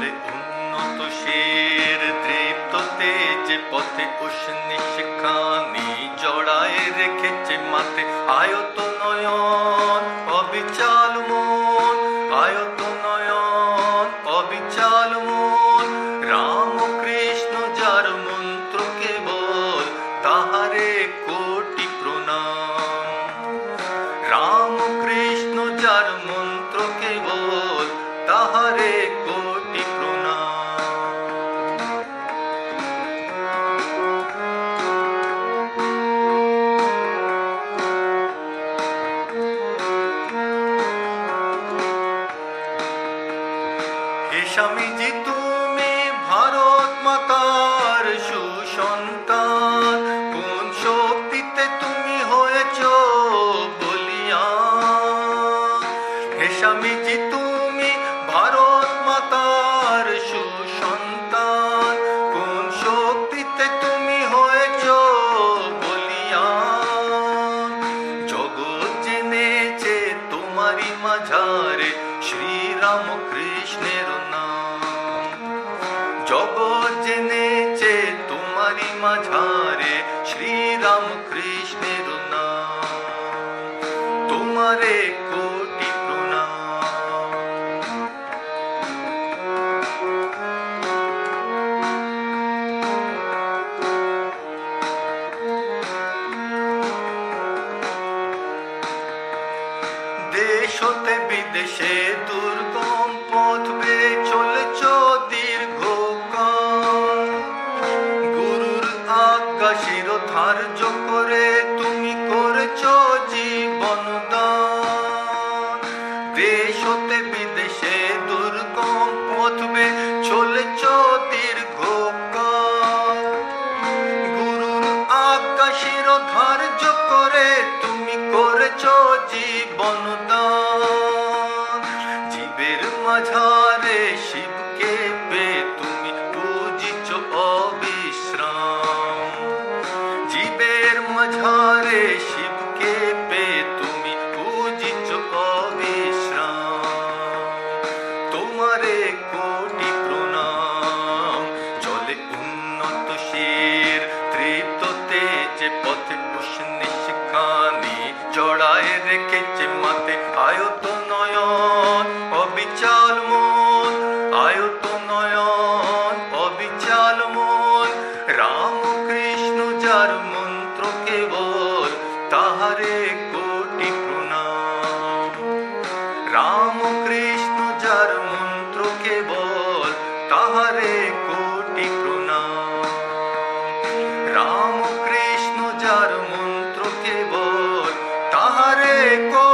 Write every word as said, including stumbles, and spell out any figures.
চলে উন্নত শের তৃপ্ত তেজে পথে উষ্ণি শিখানি জড়ায় রেখেছে মাথে আয়ত নয়ন অবিচাল মন আয়ত নয়ন অবিচাল মন রাম কৃষ্ণ যার মন্ত্র কেবল তাহারে কোটি প্রণাম রাম কৃষ্ণ যার মন্ত্র কেবল তাহারে কোটি প্রণাম হে স্বামীজি তুমি ভারত মাতার সুসন্তান কোন শক্তিতে তুমি হয়েছ বলিয়ান হে স্বামীজি তুমি ভারত মাতার সুসন্তান কোন শক্তিতে তুমি হয়েছ বলিয়ান জগৎ জেনেছে তোমারই মাঝারে শ্রীরাম কৃষ্ণের নাম জগৎ জেনেছে তোমারই মাঝারে শ্রীরাম কৃষ্ণের নাম তোমারে কোটি প্রণাম দেশ হতে বিদেশে দুর্গম পথ বেয়ে চলেছ দীর্ঘকাল গুরুর আজ্ঞা শিরোধার্য করে তুমি করেছ জীবন দান দেশ হতে বিদেশে দুর্গম পথ বেয়ে চলেছ দীর্ঘকাল গুরুর আজ্ঞা শিরোধার্য করে তুমি করেছ জীবন দান জীবের মাঝারে শিবকে পেয়ে তুমি পূজিছ অবিশ্রাম জীবের মাঝারে শিবকে পেয়ে তুমি পূজিছ অবিশ্রাম তোমারে কোটি প্রণাম চলে উন্নত শের তৃপ্ত তেজে পথে উষ্ণি শিখানি জড়ায় রেখেছে মাথে আয়ত নয়ন অবিচাল মন আয়ত নয়ন অবিচাল মন রাম কৃষ্ণ যার মন্ত্র কেবল তাহারে কোটি প্রণাম রাম কৃষ্ণ যার মন্ত্র কেবল তাহারে কোটি প্রণাম রাম কৃষ্ণ যার মন্ত্র কেবল তাহারে